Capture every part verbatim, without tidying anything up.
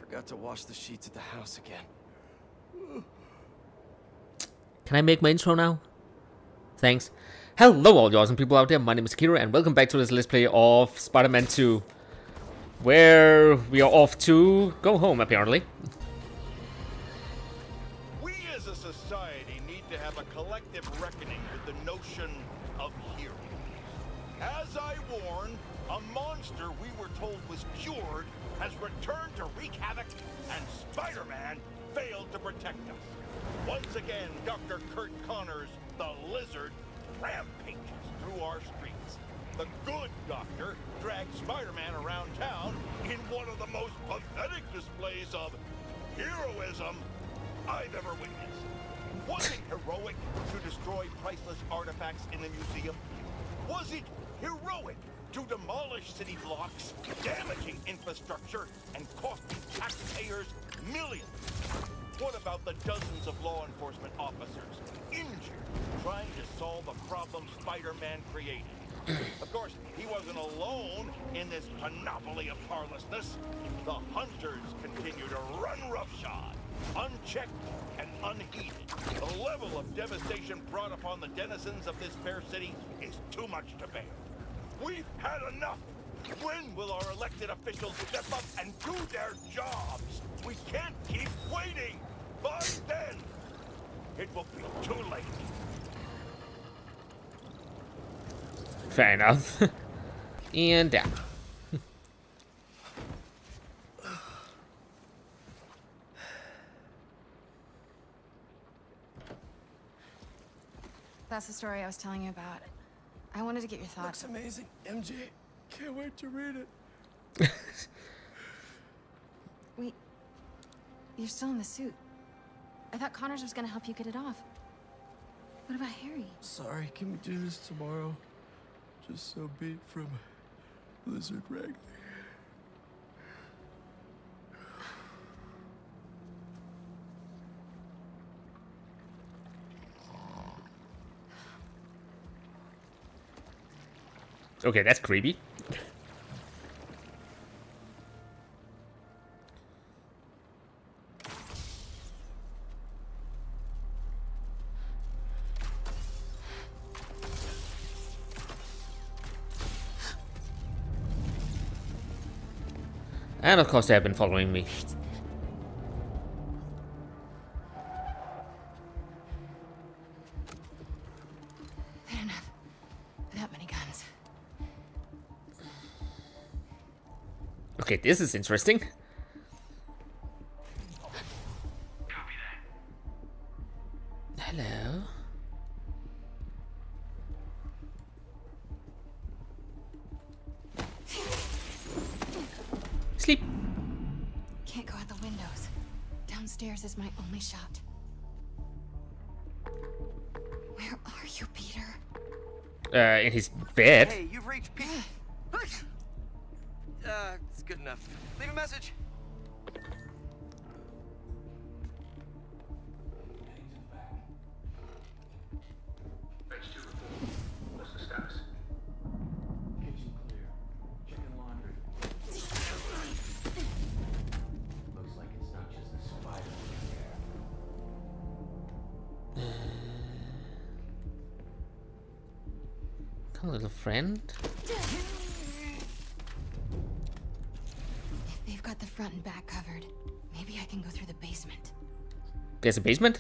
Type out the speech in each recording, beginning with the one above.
Forgot to wash the sheets at the house again. Can I make my intro now? Thanks. Hello all you awesome people out there, my name is Kiro and welcome back to this Let's Play of Spider-Man two. Where we are off to go home, apparently. We as a society need to have a collective reckoning with the notion of hero. As I warned, a monster we were told was cured has returned to wreak havoc, and Spider-Man failed to protect us. Once again, Doctor Curt Connors, the Lizard, rampages through our streets. The good doctor dragged Spider-Man around town in one of the most pathetic displays of heroism I've ever witnessed. Was it heroic to destroy priceless artifacts in the museum? Was it heroic to demolish city blocks, damaging infrastructure, and costing taxpayers millions? What about the dozens of law enforcement officers injured trying to solve a problem Spider-Man created? Of course, he wasn't alone in this panoply of harmlessness. The hunters continue to run roughshod, unchecked and unheeded. The level of devastation brought upon the denizens of this fair city is too much to bear. We've had enough. When will our elected officials step up and do their jobs? We can't keep waiting. By then, it will be too late. Fair enough. And down. That's the story I was telling you about. I wanted to get your thoughts. Looks amazing, M J. Can't wait to read it. Wait, you're still in the suit. I thought Connors was gonna help you get it off. What about Harry? Sorry, can we do this tomorrow? Just so beat from Lizard Wrangler. Okay, that's creepy. And of course they have been following me. Fair enough. That many guns. Okay, this is interesting. Copy that. Hello. Sleep. Can't go out the windows. Downstairs is my only shot. Where are you, Peter? Uh, in his bed. Hey, you've reached Pete. Uh, it's good enough. Leave a message. Page two report. What's the status? Kitchen clear. Chicken laundry. Looks like it's not just the spider in there. Come, little friend. If they've got the front and back covered, maybe I can go through the basement. There's a basement?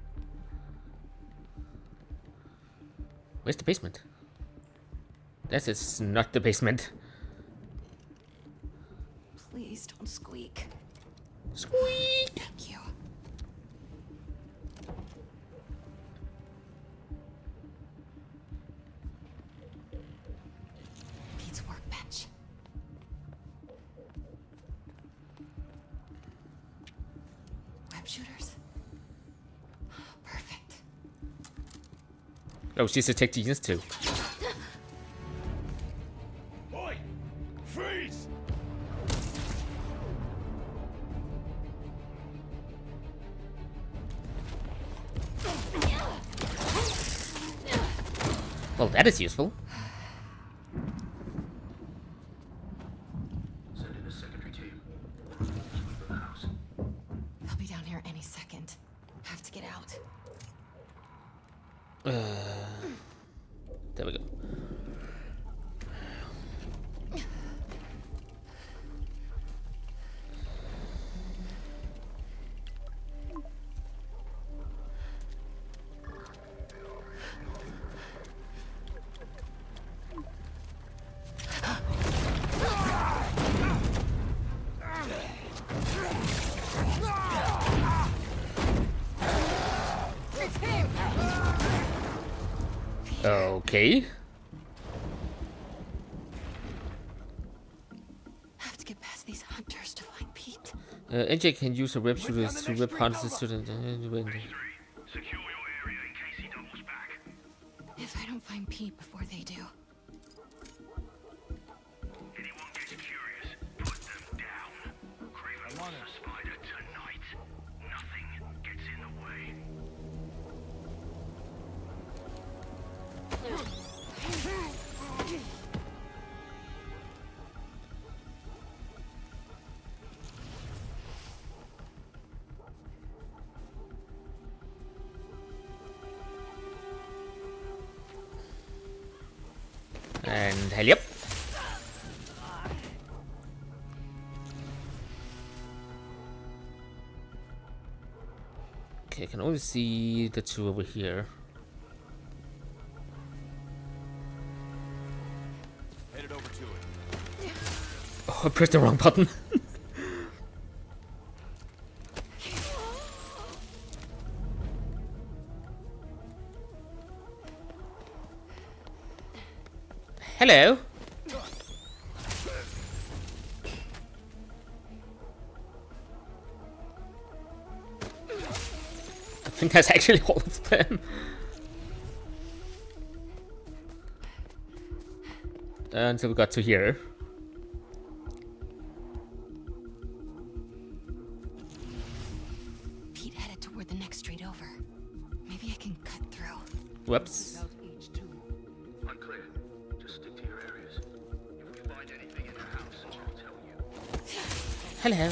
Where's the basement? This is not the basement. Please don't squeak. Squeak! Thank you. Pete's workbench. Web shooters. Perfect. Oh, she's a tech genius too. Boy, freeze! Well, that is useful. Send in a secondary team. Sweep the house. any second. Have to get out. Uh, there we go. Okay. Have to get past these hunters to find Pete. Uh, N J can use a rip shooters to rip hunters to the. Secure your area in case he doubles back. If I don't find Pete before they do. Anyone gets curious, put them down. Craven wants the spider tonight. Nothing gets in the way. And hell yep. Okay, I can only see the two over here. Headed over to it. Oh, I pressed the wrong button. Hello. I think that's actually all of them. Until we got to here. Pete headed toward the next street over. Maybe I can cut through. Whoops. Unclear. Just stick to your areas. If we find anything in the house, I'll tell you. Hello.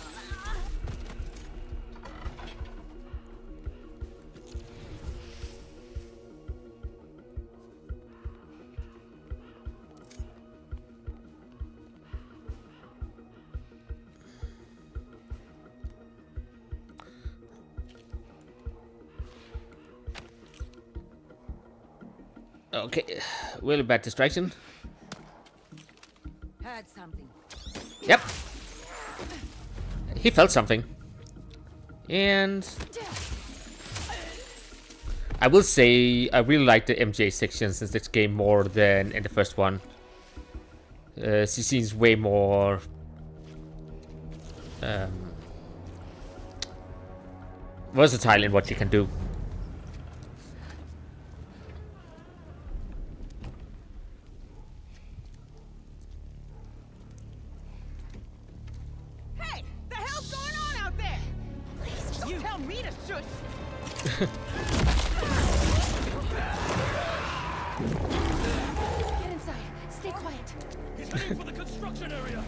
Okay, really bad distraction. Heard something. Yep. He felt something. And I will say I really like the M J sections in this game more than in the first one. Uh, she seems way more um, versatile in what she can do. Hey, the hell's going on out there? Please, don't tell me to shush. Get inside. Stay quiet. He's heading for the construction area.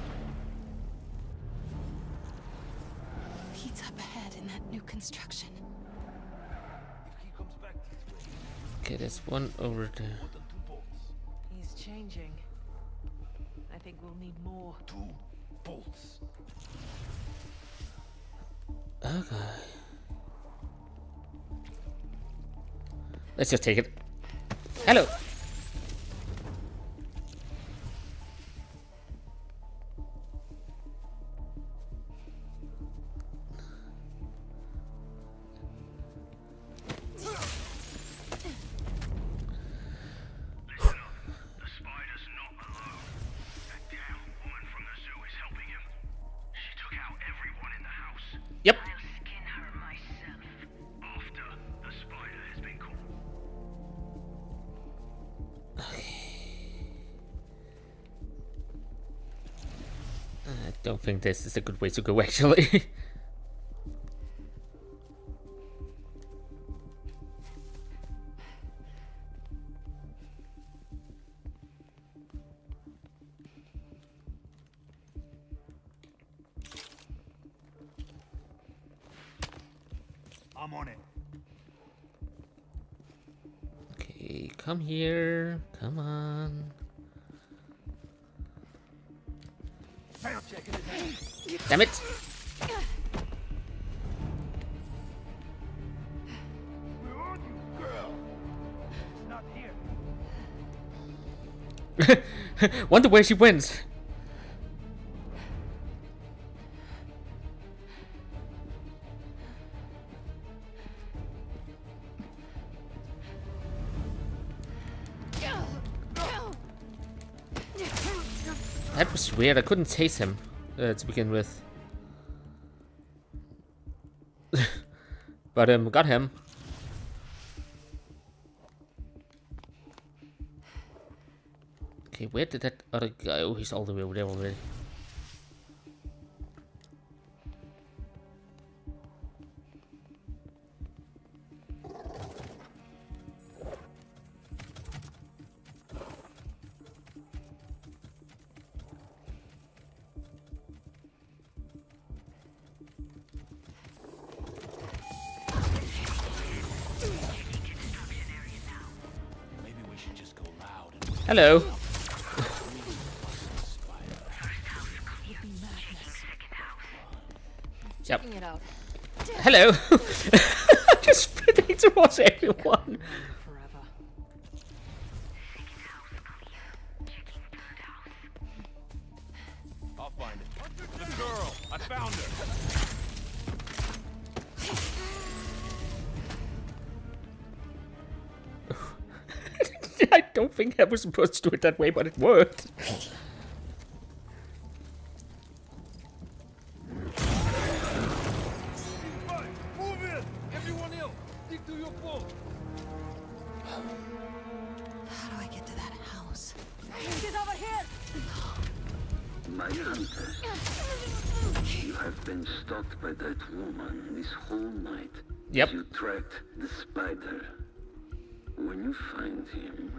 Pete's up ahead in that new construction. If he comes back this way, Okay, there's one over there. put the two bolts. He's changing. I think we'll need more. Two bolts. Okay. Let's just take it. Hello. Listen up. The spider's not alone. That damn woman from the zoo is helping him. She took out everyone in the house. Yep. I'll skin her myself. After the spider has been caught. I don't think this is a good way to go, actually. I'm on it. Okay, come here. Come on. Damn it! Where are you, girl? It's not here. Wonder where she went. That was weird. I couldn't taste him uh, to begin with. But um, got him. Okay, where did that other guy? Oh, he's all the way over there already. Hello. Yep. It out. Hello. Just sprinting towards everyone. Forever. I'll find it. The girl! I found her! I don't think I was supposed to do it that way, but it worked. Move in! Everyone else, stick to your post! How do I get to that house? Get over here! My hunter, you have been stalked by that woman this whole night. Yep. You tracked the spider. When you find him,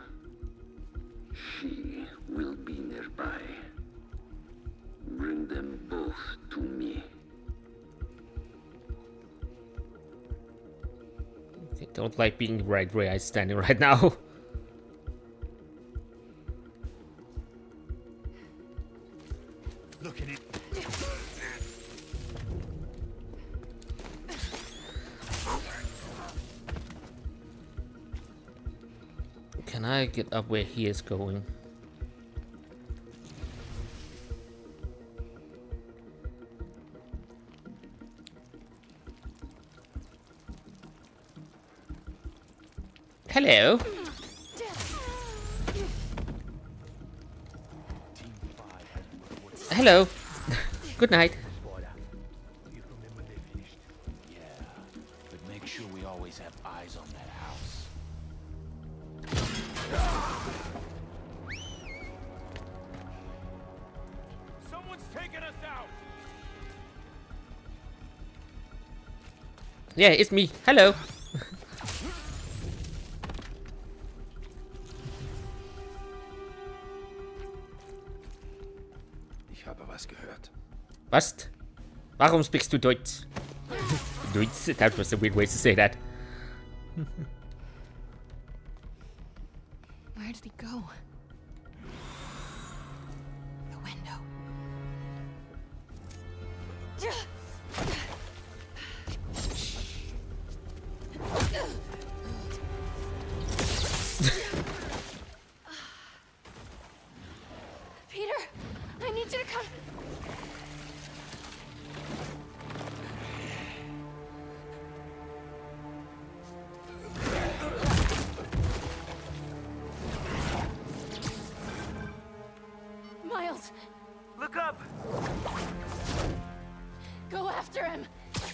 she will be nearby. Bring them both to me. I don't like being right where I'm standing right now. Look at it. Can I get up where he is going? Hello. Hello. Good night. You remember they finished? Yeah, but make sure we always have eyes on that house. Someone's taking us out! Yeah, it's me. Hello. Ich habe was gehört. Was? Warum speakst du Deutsch? Deutsch? That was a weird way to say that. Where did he go? The window. Peter, I need you to come. Miles, Look up! go after him.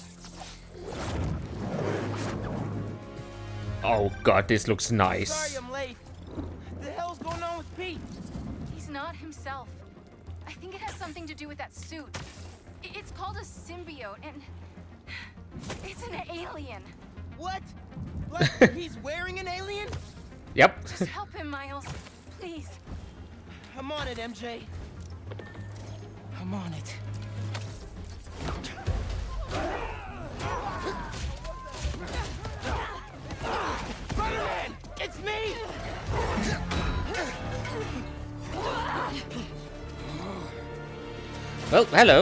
Oh god, this looks nice. Sorry I'm late. The hell's going on with Pete? He's not himself. I think it has something to do with that suit. I- It's called a symbiote, and it's an alien. What? Like he's wearing an alien? Yep. Just help him, Miles. Please. I'm on it, M J. I'm on it. Well, hello.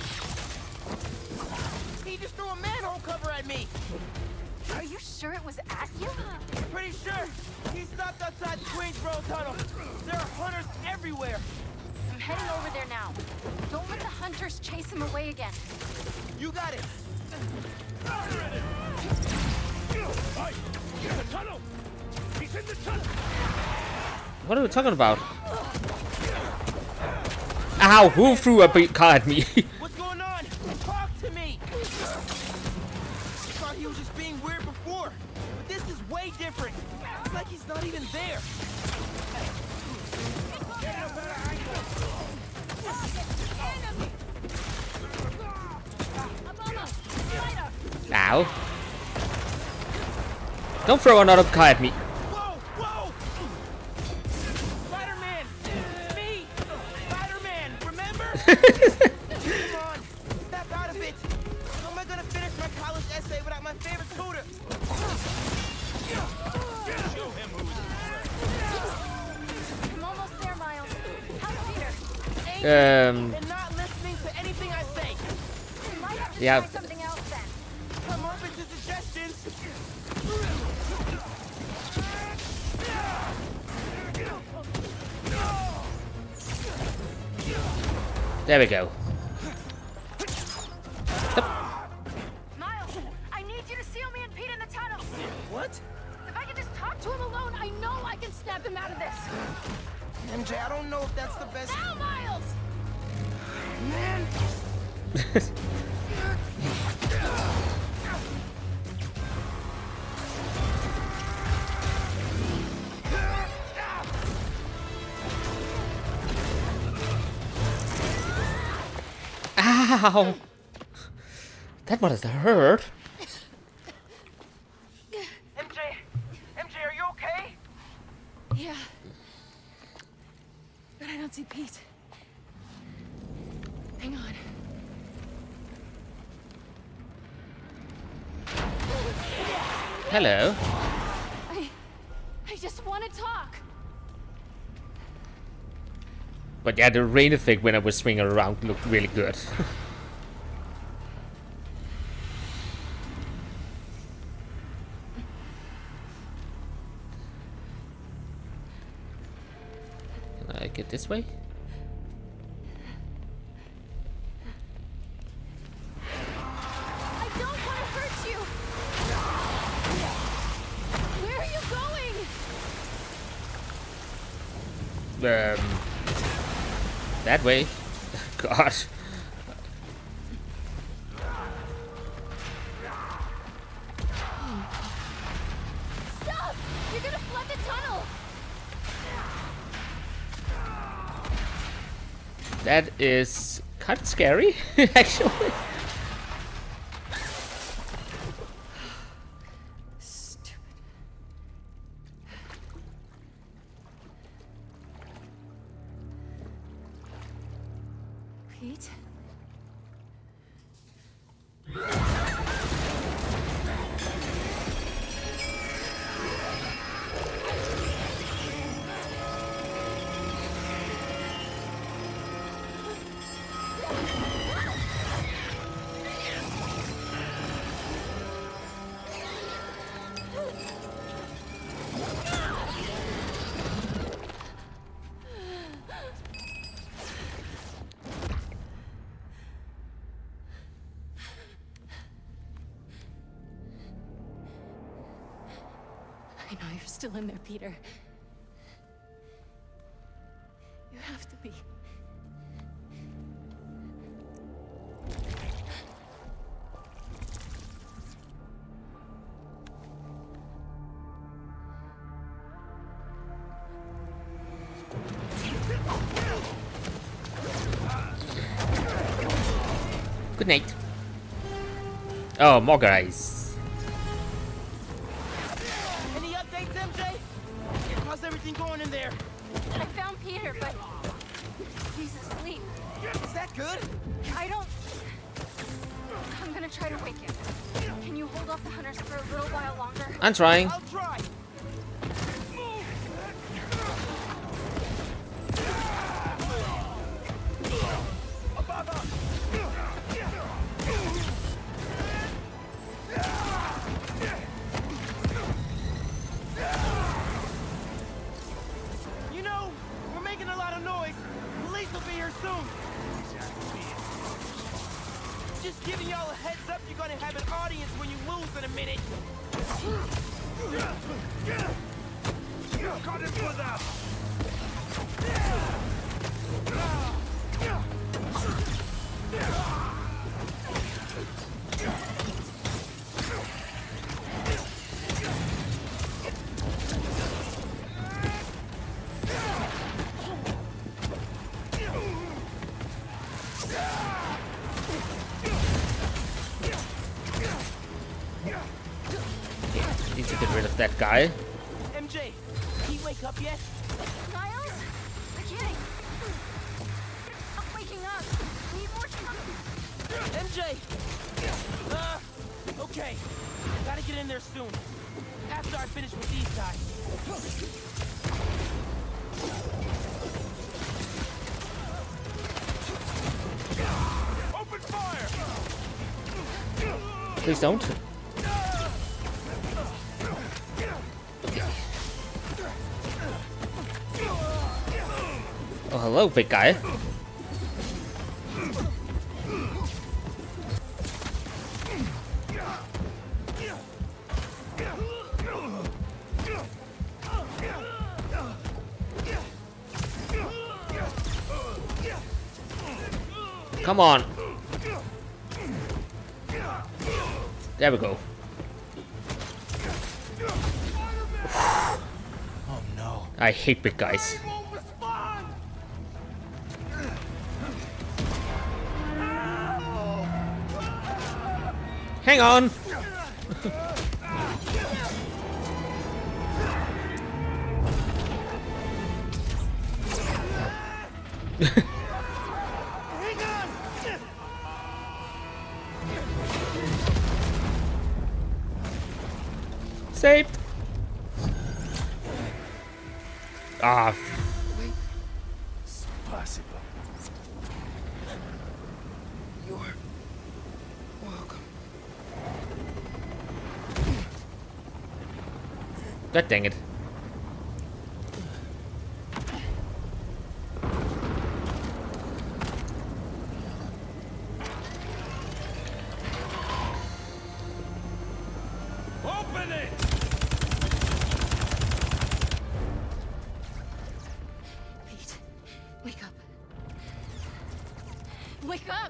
He just threw a manhole cover at me. Are you sure it was at you? Pretty sure. He stopped outside Queensboro Tunnel. There are hunters everywhere. I'm heading over there now. Don't let the hunters chase him away again. You got it. What are we talking about? Ow! Who threw a big car at me? What's going on? Talk to me. I thought he was just being weird before, but this is way different. It's like he's not even there. Ow. Don't throw another car at me. Whoa, whoa! Spider-Man! Me! Spider-Man, remember? Come on, snap out of it. How am I gonna finish my college essay without my favorite tutor? Show him who's I'm almost there, Miles. How's Peter? Um. And not listening to anything I say. We might have to Yeah. try something else then. I'm open to suggestions. There we go. Miles, I need you to seal me and Pete in the tunnel. What? If I can just talk to him alone, I know I can snap him out of this. M J, I don't know if that's the best. Now, Miles! Man! Ow! That must have hurt. M J! M J, are you okay? Yeah. But I don't see Pete. Hang on. Hello. I... I just want to talk. But yeah, the rain effect when I was swinging around looked really good. Can I get this way? I don't want to hurt you. Where are you going? Um, that way. God. Stop! You're gonna flood the tunnel. That is kind of scary, actually. Stupid. Pete? I know you're still in there, Peter. You have to be. Good night. Oh, more guys. Any updates, M J? How's everything going in there? I found Peter, but he's asleep. Is that good? I don't... I'm gonna try to wake him. Can you hold off the hunters for a little while longer? I'm trying. I'll try. Above Just giving y'all a heads up, you're gonna have an audience when you lose in a minute. Cut him for that! Need to get rid of that guy. M J, he wake up yet? Miles? I can't. I'm waking up. We need more time. M J! Uh, okay. Gotta get in there soon. After I finish with these guys. Open fire! Please don't. Oh, hello, big guy. Come on. There we go. Oh no. I hate big guys. Hang on. Saved. Ah. Possible. You're welcome. God dang it. Open it! Pete, wake up. Wake up!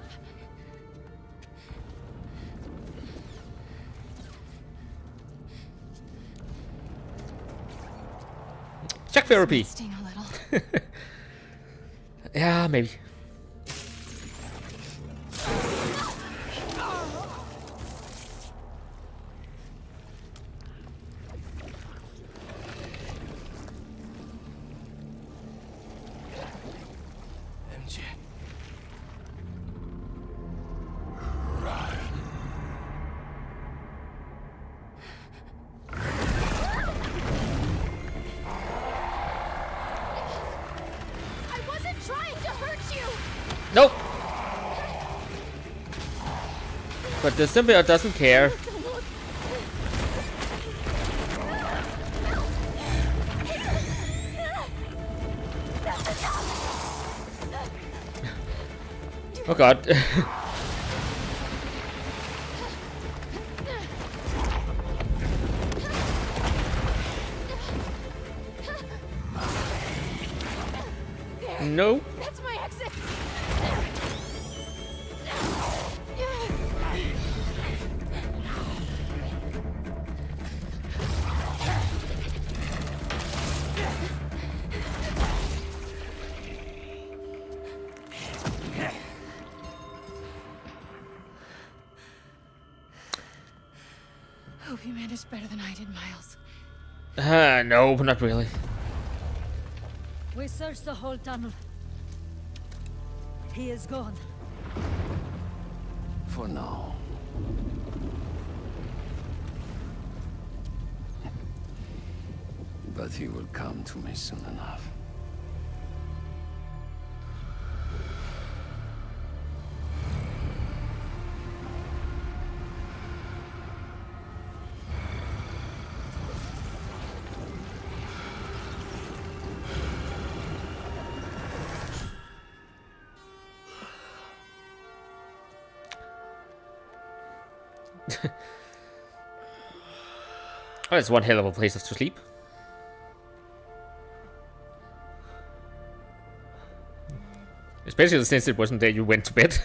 Shock therapy. Sting a little. Yeah, maybe. M J. I wasn't trying to hurt you! Nope. But the symbiote doesn't care. Oh god. No. That's my exit! Hope you managed better than I did, Miles. Uh, no, not really. We searched the whole tunnel. He is gone. For now. But he will come to me soon enough. Oh, it's one hell of a place to sleep. Especially since it wasn't there you went to bed.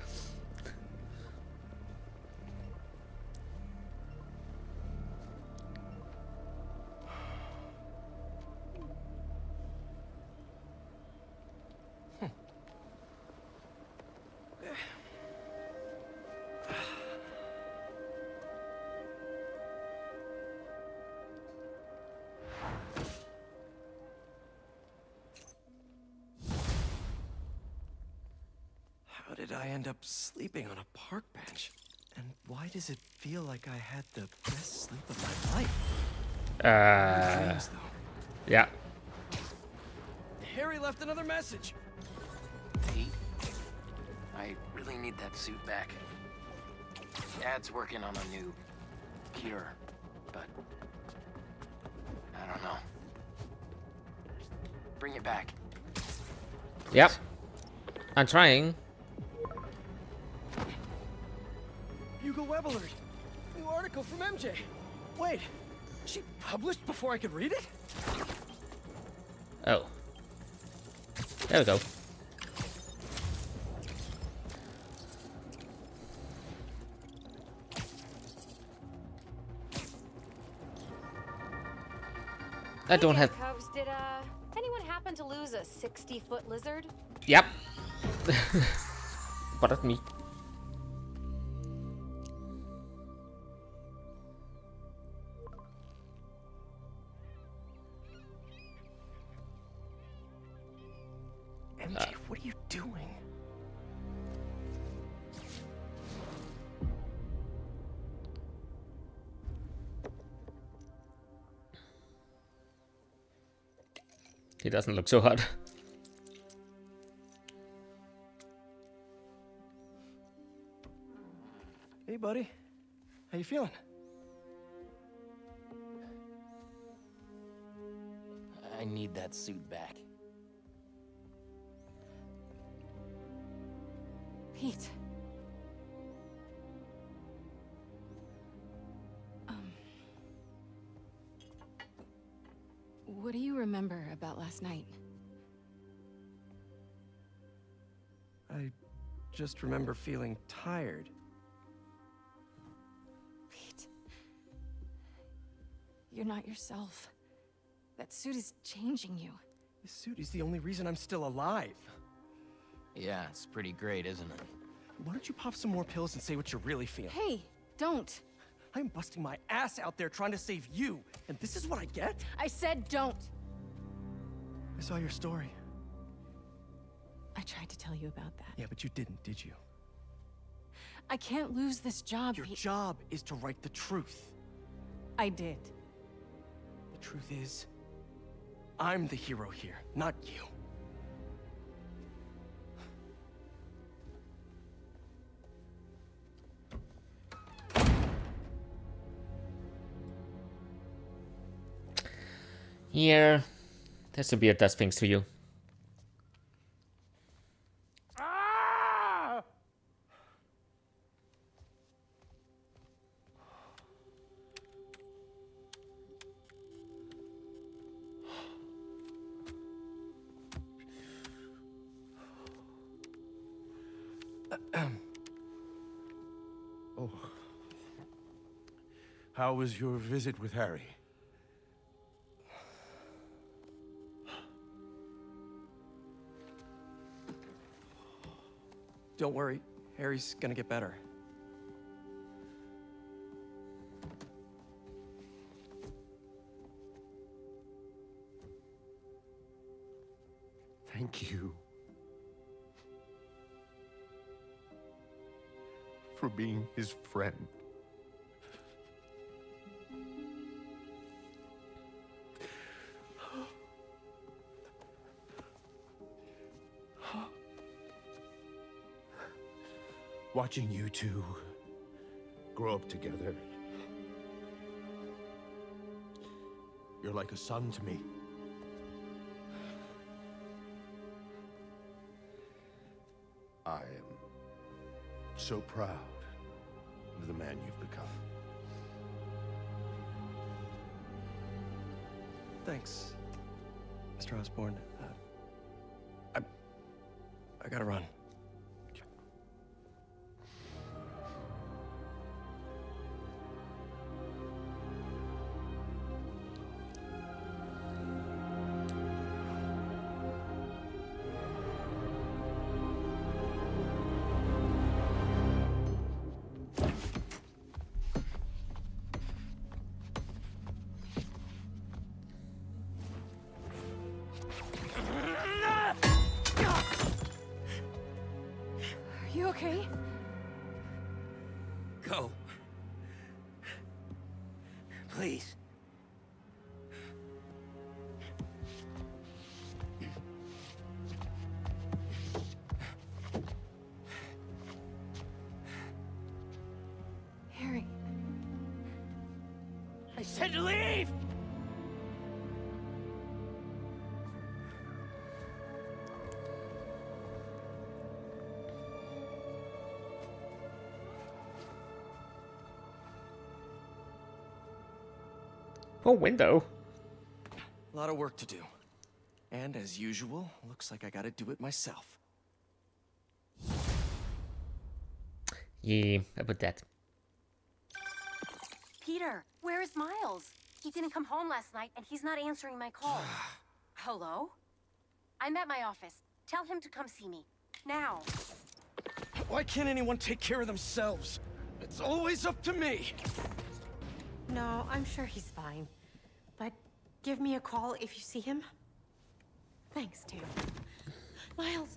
How did I end up sleeping on a park bench? And why does it feel like I had the best sleep of my life? Uh, Dreams, though. yeah. Harry left another message. Pete, I really need that suit back. Dad's working on a new cure, but I don't know. Bring it back. Please. Yep. I'm trying. Hugo Web alert. New article from M J. Wait, she published before I could read it? Oh. There we go. I don't have. Cubs, did uh, anyone happen to lose a sixty-foot lizard? Yep. But that's me. M J, uh, what are you doing? He doesn't look so hot. Hey, buddy. How you feeling? I need that suit back. Pete. Um. What do you remember about last night? I just remember feeling tired. Pete. You're not yourself. That suit is changing you. This suit is the only reason I'm still alive. Yeah, it's pretty great, isn't it? Why don't you pop some more pills and say what you're really feeling? Hey, don't. I'm busting my ass out there trying to save you, and this is what I get? I said don't. I saw your story. I tried to tell you about that. Yeah, but you didn't, did you? I can't lose this job. Your Pete. job is to write the truth. I did. The truth is, I'm the hero here, not you. Yeah, that's a beard does things to you. Ah! Oh. How was your visit with Harry? Don't worry, Harry's gonna get better. Thank you for being his friend. Watching you two grow up together. You're like a son to me. I am so proud of the man you've become. Thanks, Mister Osborn. Uh, I... I gotta run. You okay? Go. Please. Harry. I said to leave! Oh, window. A lot of work to do. And as usual, looks like I gotta do it myself. Yeah, about that. Peter, where is Miles? He didn't come home last night, and he's not answering my calls. Hello? I'm at my office. Tell him to come see me. Now. Why can't anyone take care of themselves? It's always up to me. No, I'm sure he's fine. But give me a call if you see him. Thanks, too. Miles!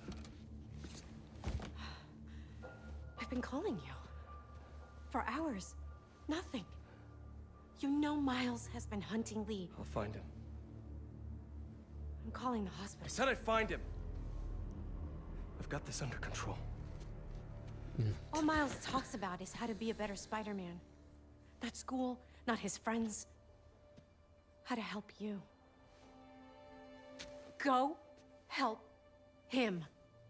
I've been calling you. For hours. Nothing. You know Miles has been hunting Lee. I'll find him. I'm calling the hospital. I said I'd find him. I've got this under control. All Miles talks about is how to be a better Spider-Man. Not school, not his friends. How to help you. Go help him.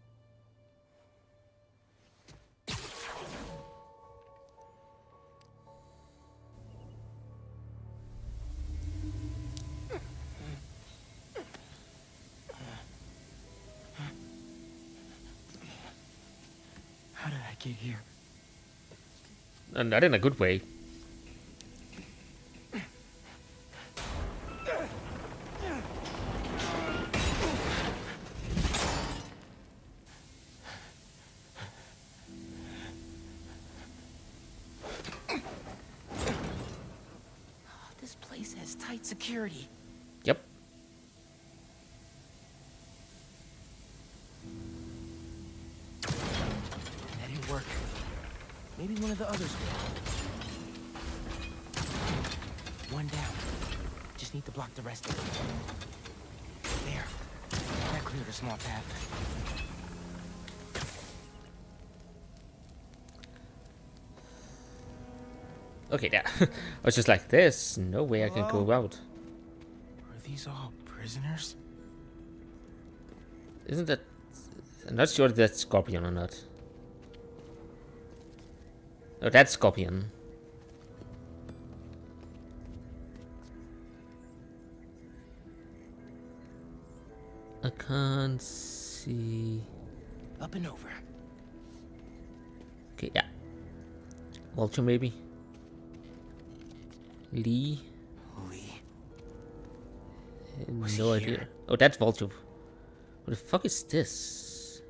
How did I get here? And not in a good way. This place has tight security. Yep. That didn't work. Maybe one of the others will. One down. Just need to block the rest of them. There. That cleared a small path. Okay, yeah. I was just like, there's no way I can go out. Are these all prisoners? Isn't that... I'm not sure if that's Scorpion or not. Oh, that's Scorpion. I can't see... Up and over. Okay, yeah. Vulture, maybe? Lee? Lee. Uh, Was no he idea. here? Oh, that's Vulture. What the fuck is this?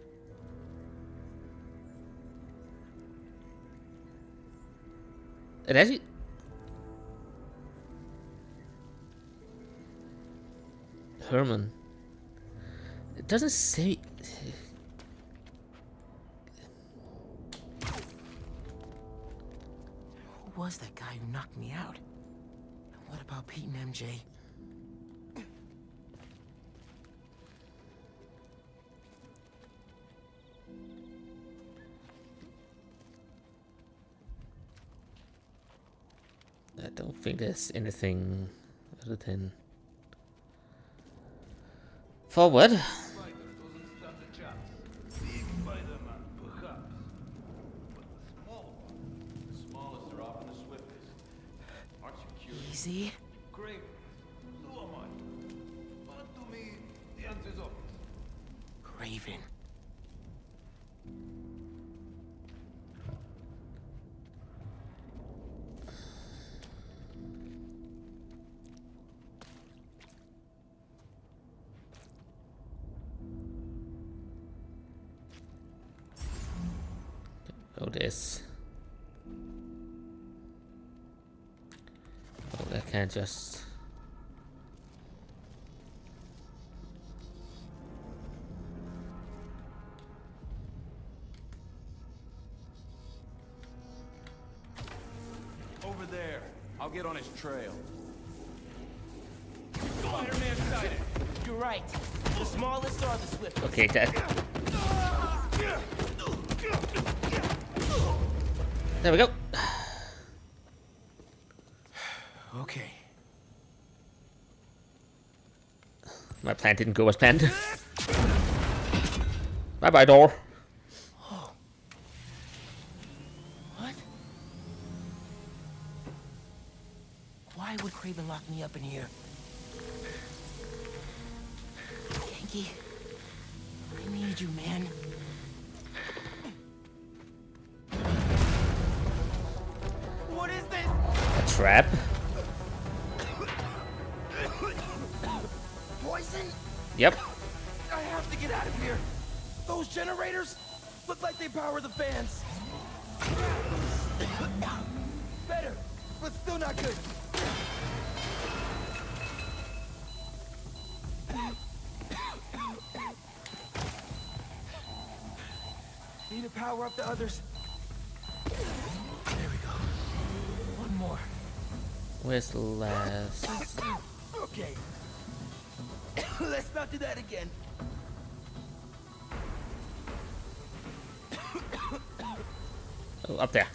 It actually... Herman. It doesn't say... Who was that guy who knocked me out? And what about Pete and M J? I don't think there's anything other than forward. see? Great. Who am I? What to me the answer's obvious. Craven. Oh, this. Oh, I can't just. Over there. I'll get on his trail. Spider-Man sighted. You're right. The smallest are the swiftest. Okay, that. There we go. Okay. My plan didn't go as planned. Bye bye, door. Oh. What? Why would Craven lock me up in here? Ganke, I need you, man. What is this? A trap? Poison? Yep. I have to get out of here. Those generators look like they power the fans. Better, but still not good. Need to power up the others. There we go. One more. Where's the last? Okay. Let's not do that again. Oh, up there.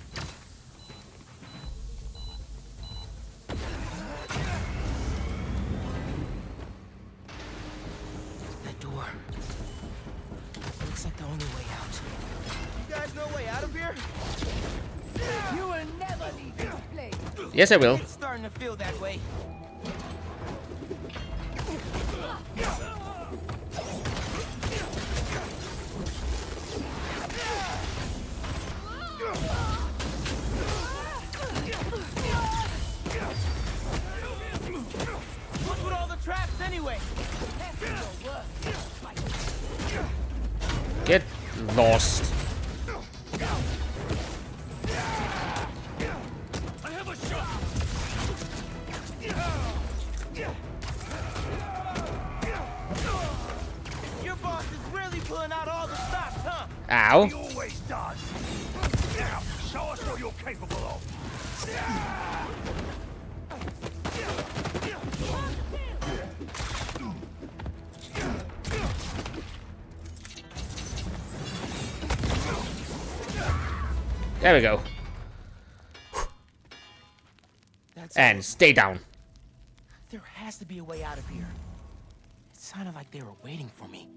That door. Looks like the only way out. You guys know a way out of here? You will never leave this place. Yes, I will. It's starting to feel that way. What's with all the traps anyway? Get lost. I have a shot. Your boss is really pulling out all the stops, huh? Ow. He always does. Now, show us what you're capable of. There we go. That's And stay down. There has to be a way out of here. It sounded like they were waiting for me.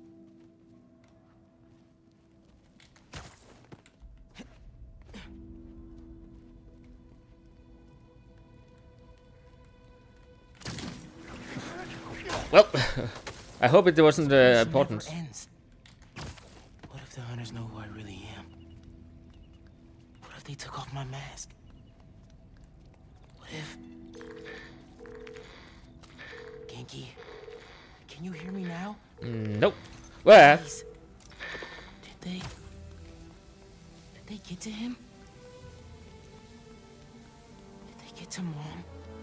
Well, I hope it wasn't uh, important. Never ends. What if the hunters know who I really am? What if they took off my mask? What if... Ganke, can you hear me now? Mm, nope. Where? Please. Did they... Did they get to him? Did they get to Mom?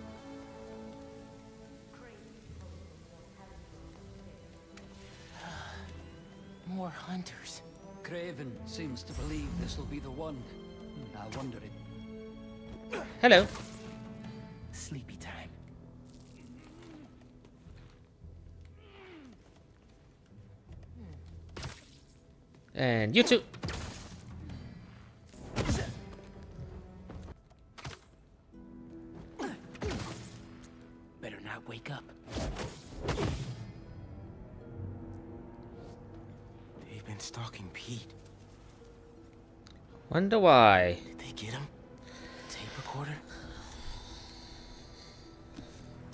More hunters. Craven seems to believe this will be the one. I wonder it. Hello. Sleepy time. And you too. Better not wake up. They've been stalking Pete. Wonder why. Did they get him? Tape recorder?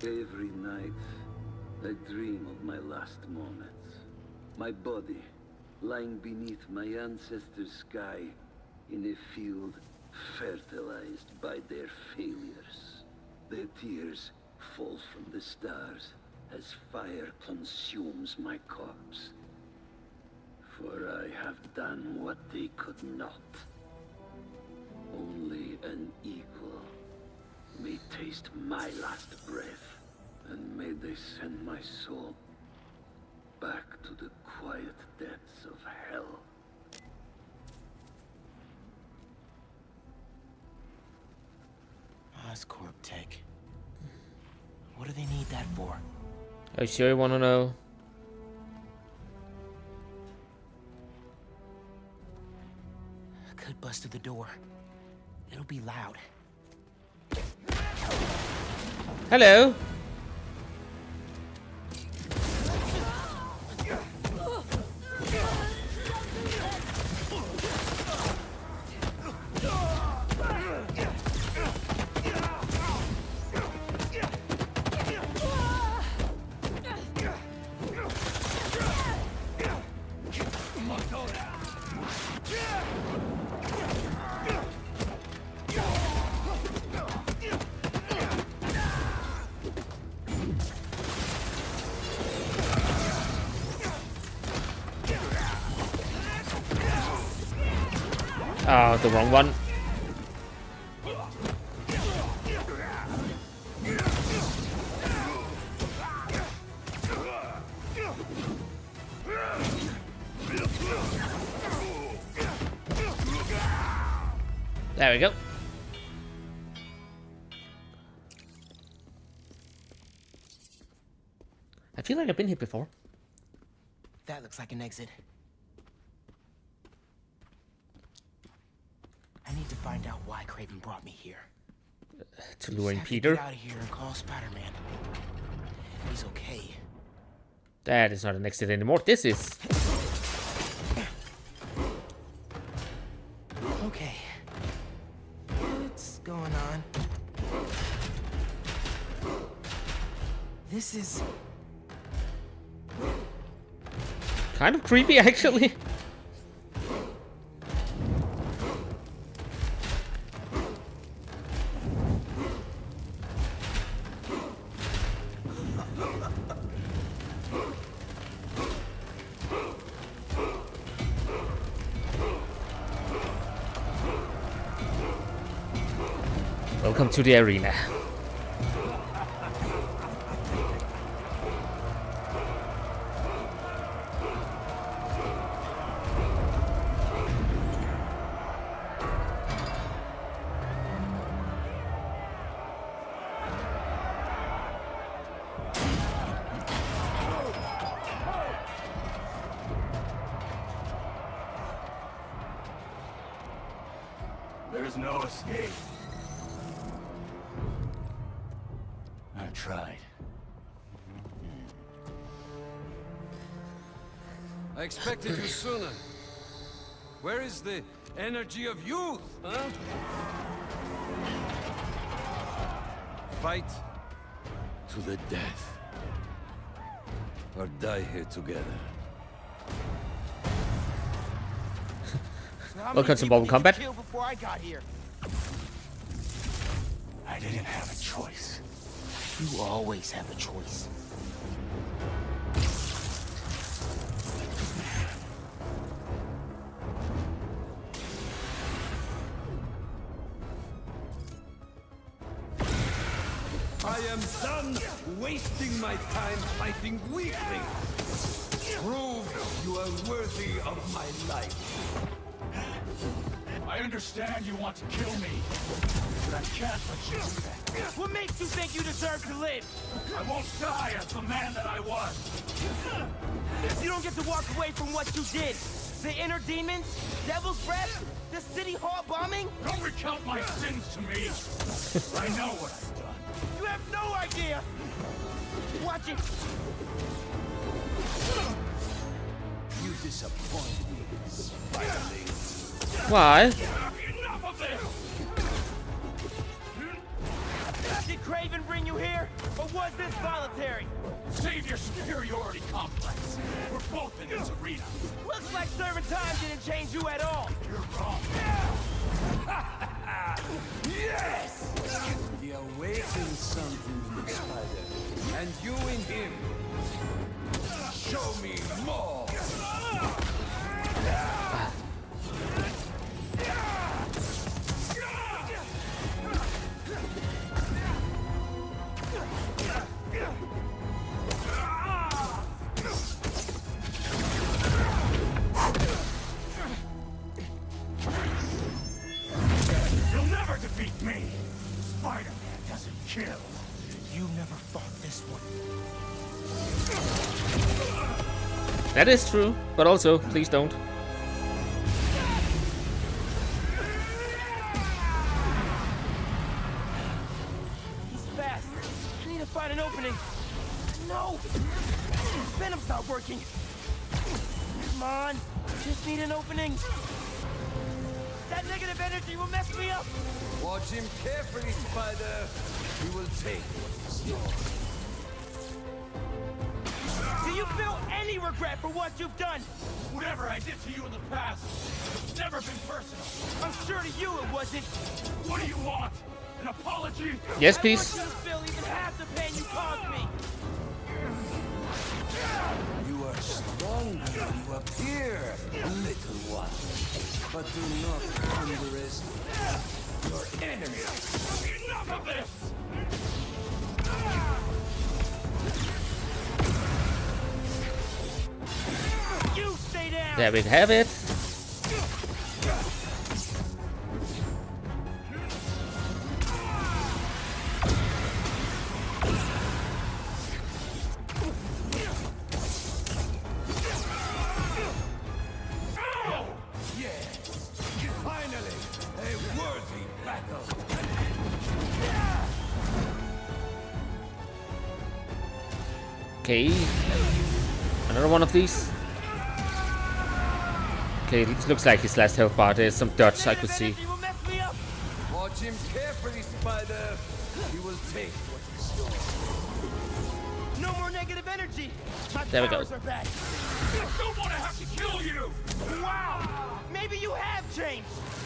Every night, I dream of my last moments. My body lying beneath my ancestors' sky in a field fertilized by their failures. Their tears fall from the stars as fire consumes my corpse. For I have done what they could not. Only an equal may taste my last breath, and may they send my soul back to the quiet depths of hell. Oscorp tech. What do they need that for? Are you sure you want to know? Could bust through the door. It'll be loud. Hello. Oh, the wrong one. There we go. I feel like I've been here before. That looks like an exit. I need to find out why Kraven brought me here. To luring Just have Peter. To get out of here and call Spider-Man. He's okay. That is not an exit anymore. This is. Okay. What's going on? This is kind of creepy, actually. Welcome to the arena. There's no escape. I tried. I expected you sooner. Where is the energy of youth, huh? Fight to the death. Or die here together. Look at some Mortal Kombat. Before I got here. I didn't have a choice. You always have a choice. I am done wasting my time fighting weaklings. Prove you are worthy of my life. I understand you want to kill me, but I can't let you do that. What makes you think you deserve to live? I won't die as the man that I was. You don't get to walk away from what you did. The inner demons, Devil's Breath, the City Hall bombing. Don't recount my sins to me. I know what I've done. You have no idea. Watch it. You disappoint me, Spider-Man. Why? Enough of this! Did Kraven bring you here, Or was this voluntary? Save your superiority complex. We're both in this arena. Looks like serving time didn't change you at all. You're wrong. Yes! He awakens something in the spider. And you in him. Show me more! You'll never defeat me! Spider-Man doesn't kill. You never fought this one. That is true, but also, please don't. He's fast. I need to find an opening. No! Venom's not working. Come on. Just need an opening. That negative energy will mess me up. Watch him carefully, Spider. He will take what's yours. Do you feel any regret for what you've done? Whatever I did to you in the past, it's never been personal. I'm sure to you it wasn't. What do you want? An apology? Yes, please. I want you to feel even half the pain you caused me. You are stronger than you appear, little one. But do not underestimate your enemy. Enough of this! You stay down. There we have it. Finally, a worthy battle. Okay. Another one of these. Okay, it looks like his last health bar. There's some dots I could see. Watch him carefully, Spider. He will take what is yours. No more negative energy. My There we go. powers are back. I don't want to have to kill you! Wow! Maybe you have changed.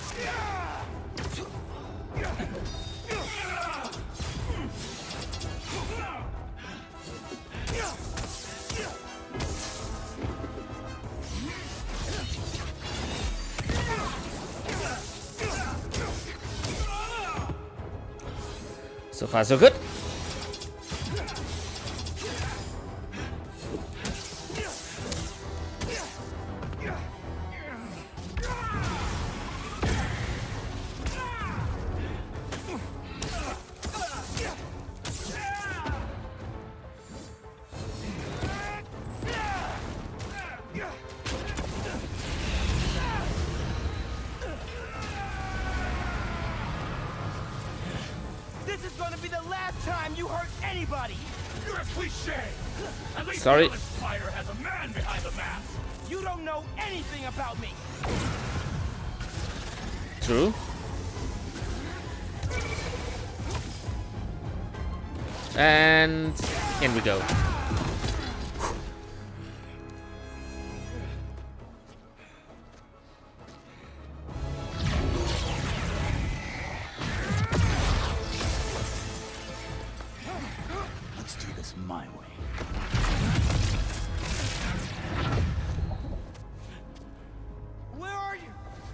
So far, so good. This is gonna be the last time you hurt anybody. You're a cliche. At least Sorry. the other spider has a man behind the mask. You don't know anything about me. True. And in we go. Let's do this my way. Where are you?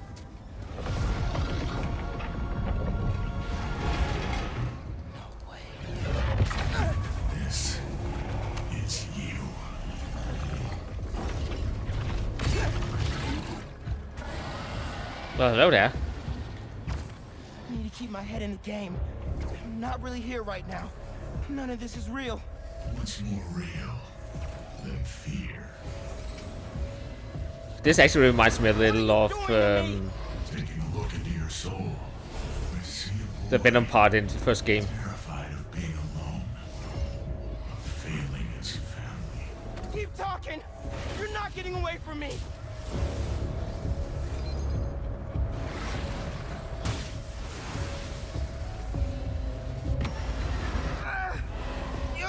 This is you. Well, hello there. I need to keep my head in the game. I'm not really here right now. None of this is real. What's more real than fear? This actually reminds me a little of um, Taking a look into your soul, I see a boy the Venom part in the first game. terrified of being alone, of failing his family. Keep talking. You're not getting away from me. Ah,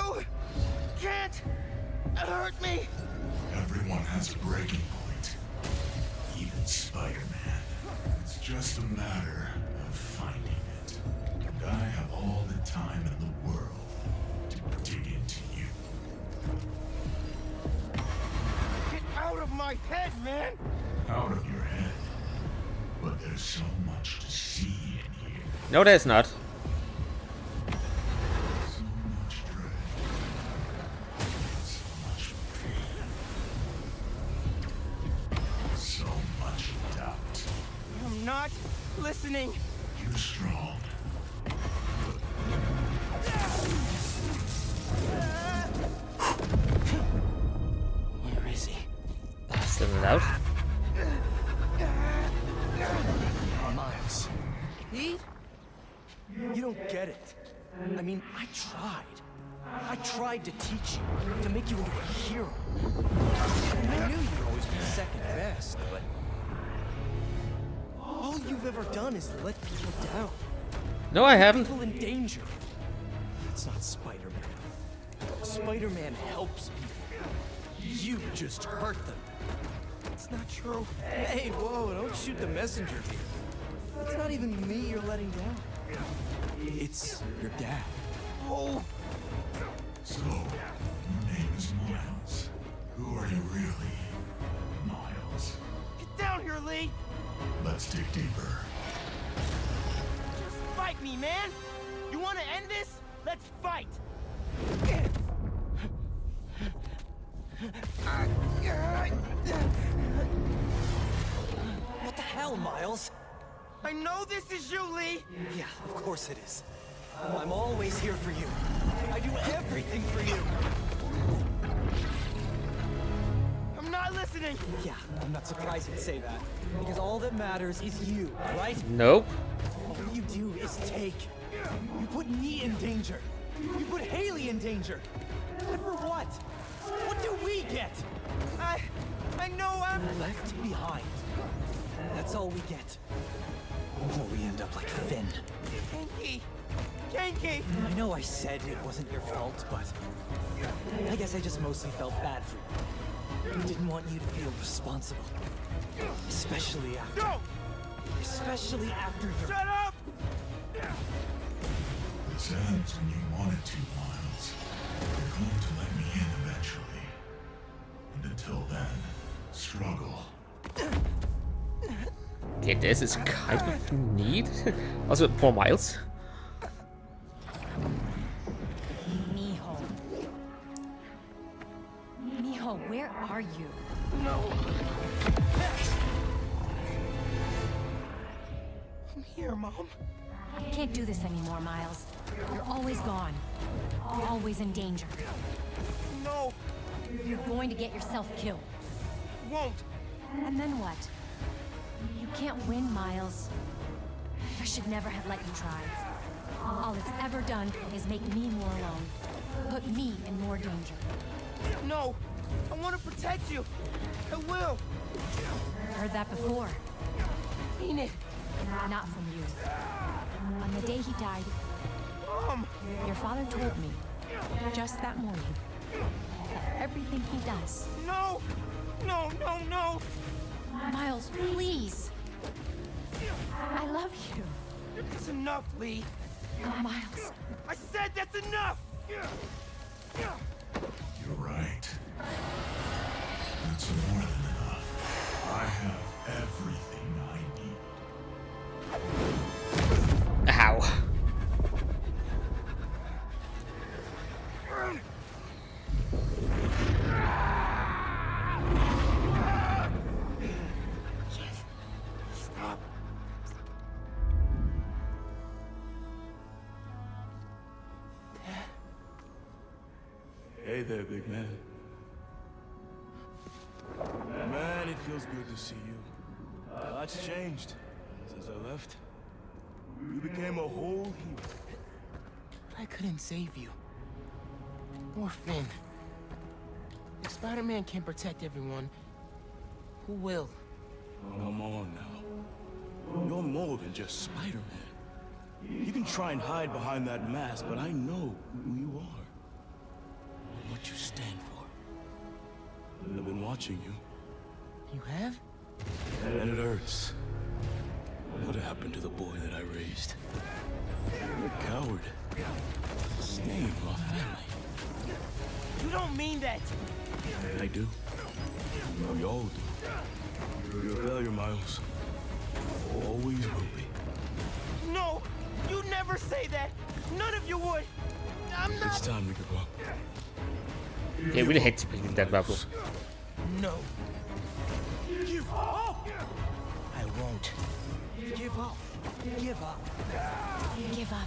just a matter of finding it. And I have all the time in the world to dig into you. Get out of my head, man! Out of your head. But there's so much to see in here. No, there's not. So much dread. So much pain. So much doubt. I'm not listening. You're strong. Where is he? Still it out. Miles. He? You don't get it. I mean, I tried. I tried to teach you, to make you into a hero. I knew you'd always be second best, but all you've ever done is let people down. No, I haven't. People in danger. It's not Spider-Man. Spider-Man helps people. You just hurt them. It's not true. Hey, whoa, don't shoot the messenger here. It's not even me you're letting down. It's your dad. Oh! So, your name is Miles. Who are you really, Miles? Get down here, Lee! Let's dig deeper. Just fight me, man! You want to end this? Let's fight! What the hell, Miles? I know this is you, Lee! Yeah, of course it is. I'm always here for you. I do everything for you. I'm not listening! Yeah, I'm not surprised you'd say that. Because all that matters is you, right? Nope. All you do is take. You put me in danger. You put Haley in danger. And for what? What do we get? I... I know I'm... Left behind. That's all we get. Or we end up like Finn. Ganke! Ganke! I know I said it wasn't your fault, but... I guess I just mostly felt bad for you. I didn't want you to feel responsible. Especially after... No! Especially after your... Shut up! This ends when you wanted to, Miles. You're going to let me in eventually. And until then, struggle. Okay, this is kind of neat. Also, poor Miles. Mijo. Mijo, where are you? No! I'm here, Mom. I can't do this anymore, Miles. You're always gone. Always in danger. No! You're going to get yourself killed. Won't! And then what? You can't win, Miles. I should never have let you try. All it's ever done is make me more alone. Put me in more danger. No! I want to protect you! I will! Heard that before. Mean it! Not from you. On the day he died, Mom! Your father told me, just that morning, that everything he does... No! No, no, no! Miles, please! I love you. It's enough, Lee! Oh, Miles. I said that's enough! You're right. That's more than enough. I have everything I need. Ow. Stop. Hey there, big man. Man, it feels good to see you. Lots changed since I left. You became a whole hero. I couldn't save you. Or Finn. If Spider-Man can't protect everyone, who will? Come on now. You're more than just Spider-Man. You can try and hide behind that mask, but I know who you are. And what you stand for. I've been watching you. You have? And it hurts. But happened to the boy that I raised. You're a coward. Staying with our family. You don't mean that. I do. We all do. You're a failure, Miles. Always will be. No! You never say that! None of you would! I'm not... It's time to give up. Yeah, I really hate to pick that bubble. No. Give up! I won't. Give up. Give up. Give up.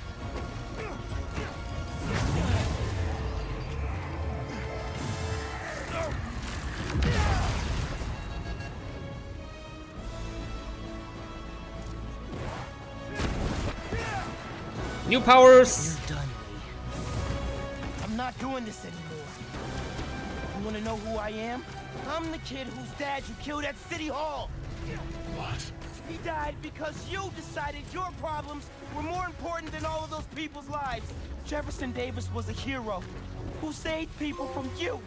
New powers! You're done, Lee. I'm not doing this anymore. You wanna know who I am? I'm the kid whose dad you killed at City Hall. What? He died because you decided your problems were more important than all of those people's lives. Jefferson Davis was a hero who saved people from you.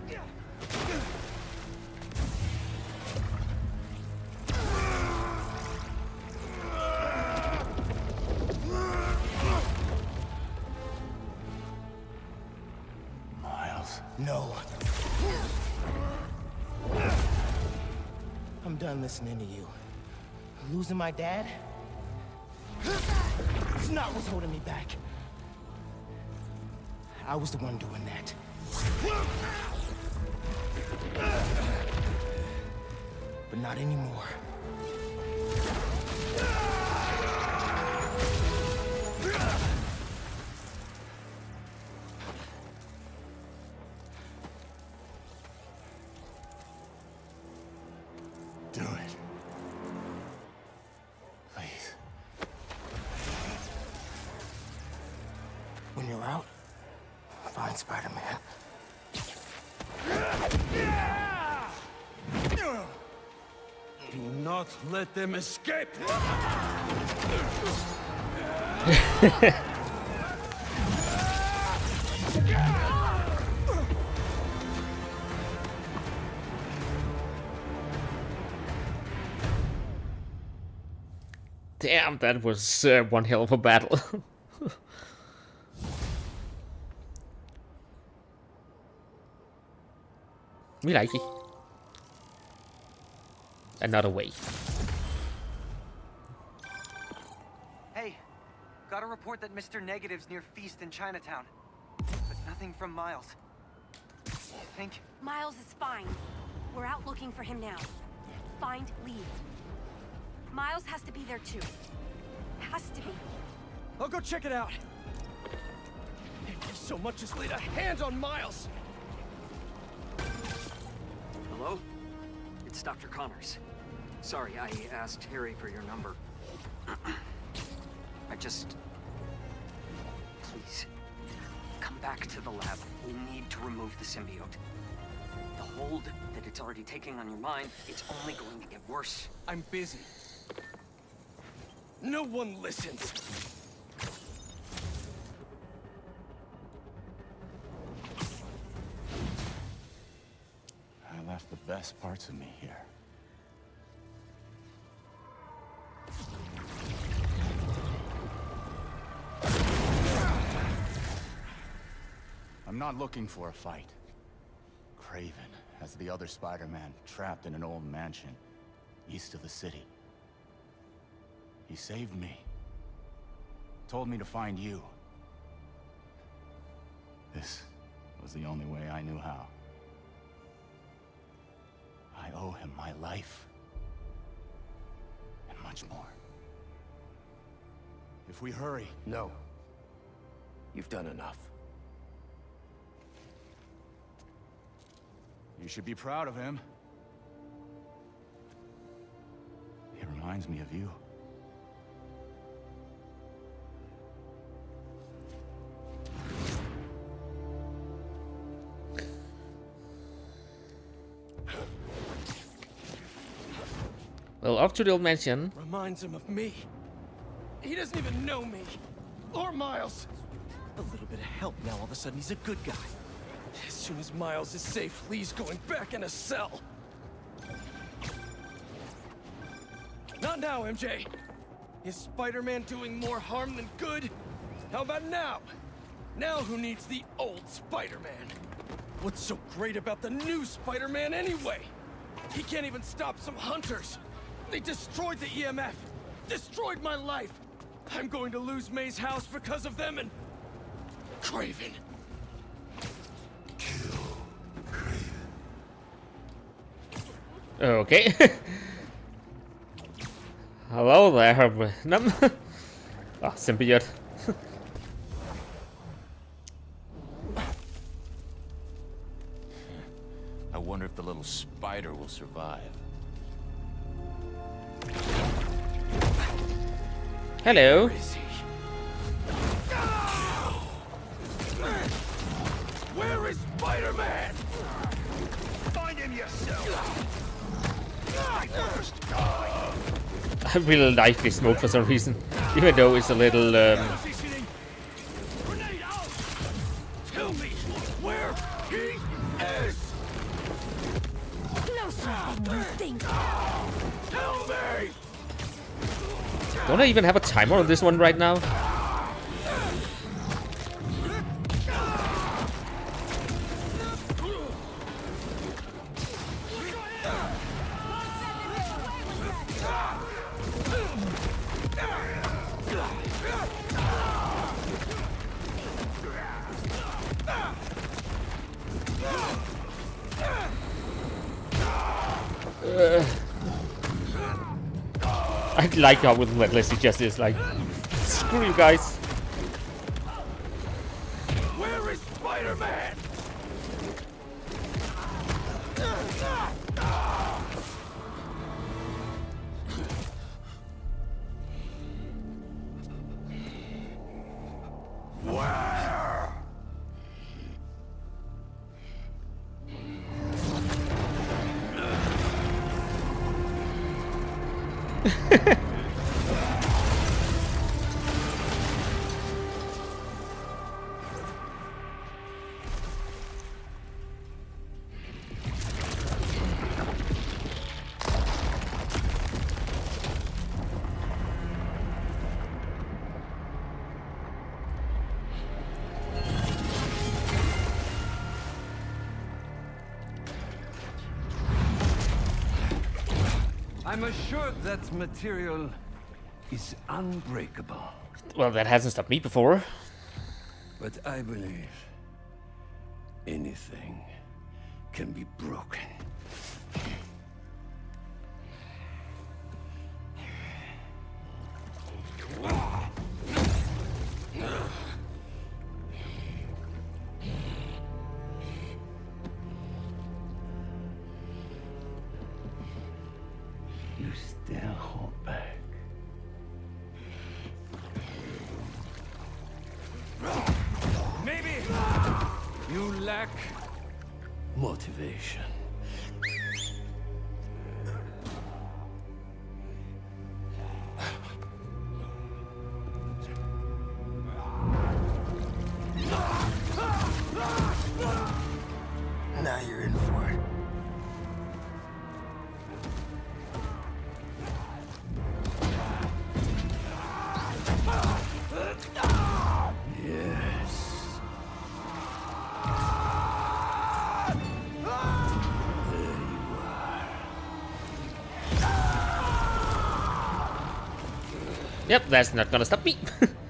Miles. No. I'm done listening to you. Losing my dad? It's not what's holding me back. I was the one doing that. But not anymore. Do it. Please. When you're out, find Spider-Man. Do not let them escape! Damn, that was uh, one hell of a battle. We like it. Another way. Hey, got a report that Mister Negative's near Feast in Chinatown. But nothing from Miles. You think? Miles is fine. We're out looking for him now. Find Lee. Miles has to be there too. Has to be. I'll go check it out. If you so much as laid a hand on Miles. Hello? It's Doctor Connors. Sorry, I asked Harry for your number. I just... Please, come back to the lab. We need to remove the symbiote. The hold that it's already taking on your mind, it's only going to get worse. I'm busy. No one listens. I left the best parts of me here. I'm not looking for a fight. Craven has the other Spider-Man trapped in an old mansion east of the city. He saved me. Told me to find you. This was the only way I knew how. I owe him my life. And much more. If we hurry... No. You've done enough. You should be proud of him. He reminds me of you. Well, off to the old mansion. Reminds him of me. He doesn't even know me. Or Miles. A little bit of help now, all of a sudden he's a good guy. As soon as Miles is safe, Lee's going back in a cell. Not now, M J. Is Spider-Man doing more harm than good? How about now? Now who needs the old Spider-Man? What's so great about the new Spider-Man anyway? He can't even stop some hunters. They destroyed the E M F. Destroyed my life. I'm going to lose May's house because of them and... Kraven. Okay. Hello there, Venom. Ah, symbiote. I wonder if the little spider will survive. Hello. Where is he? Where is Spider-Man? Find him yourself. I really like this mode for some reason, even though it's a little. Um... Tell me where he is. Closer than you think. Tell me. Don't I even have a timer on this one right now? Uh, I like how relentless he just is, like, screw you guys. Where is Spider-Man? Where? I'm assured that material is unbreakable. Well, that hasn't stopped me before. But I believe anything can be broken. You still hold back. Maybe you lack motivation. Now you're in for it. Yes. There you are. Yep, that's not gonna stop me.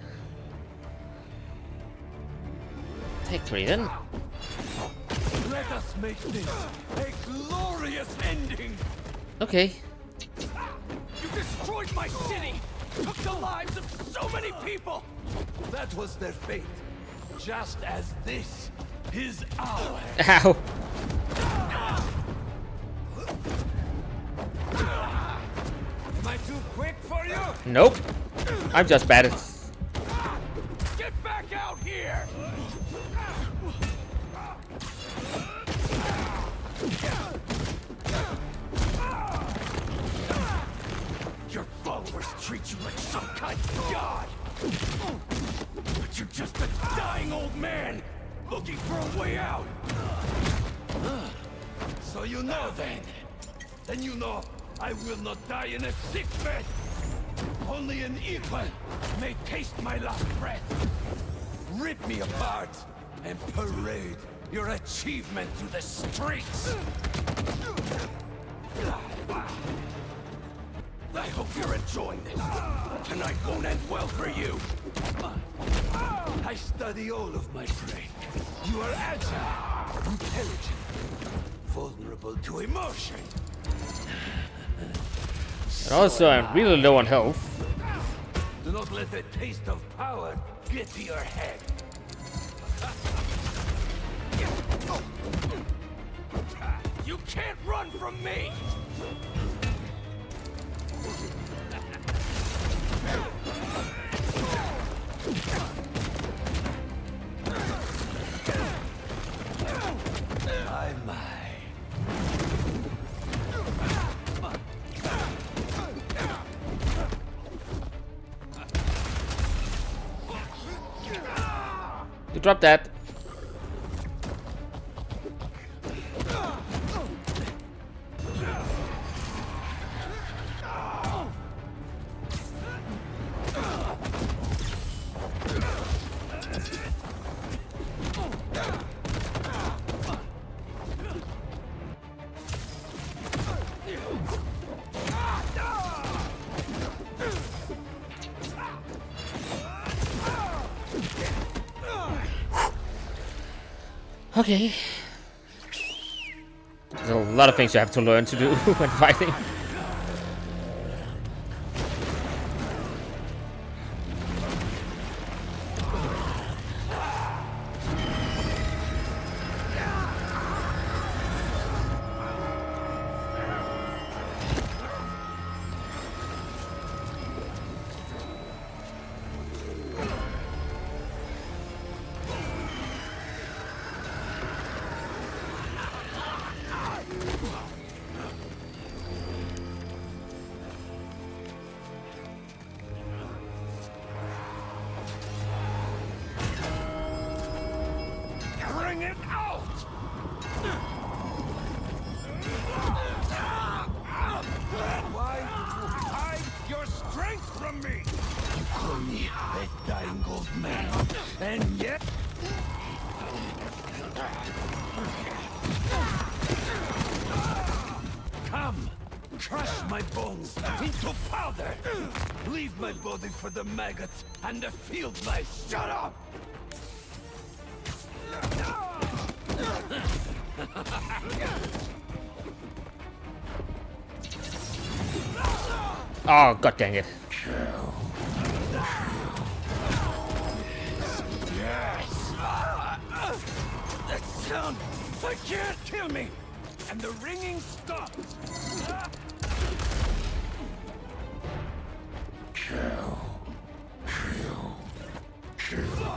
Take three then. Let us make this a glorious ending. Okay. You destroyed my city, took the lives of so many people. That was their fate, just as this is ours. Ow. Am I too quick for you? Nope. I'm just bad at. Get back out here! Your followers treat you like some kind of god. But you're just a dying old man looking for a way out. So you know then. Then you know I will not die in a sick bed. Only an equal may taste my last breath. Rip me apart and parade your achievement to the streets. I hope you're enjoying this. Tonight won't end well for you. I study all of my prey. You are agile, intelligent, vulnerable to emotion. And also, I'm really low on health. Do not let the taste of power get to your head. You can't run from me! My, my. You drop that. Okay. There's a lot of things you have to learn to do when fighting. Bring it out! Why do you hide your strength from me? You call me a dying old man, and yet... Come, crush my bones into powder! Leave my body for the maggots and the field mice! Shut up! Oh, god dang it. Yes! That sound! I can't kill me! And the ringing stops! Kill. Kill. Kill.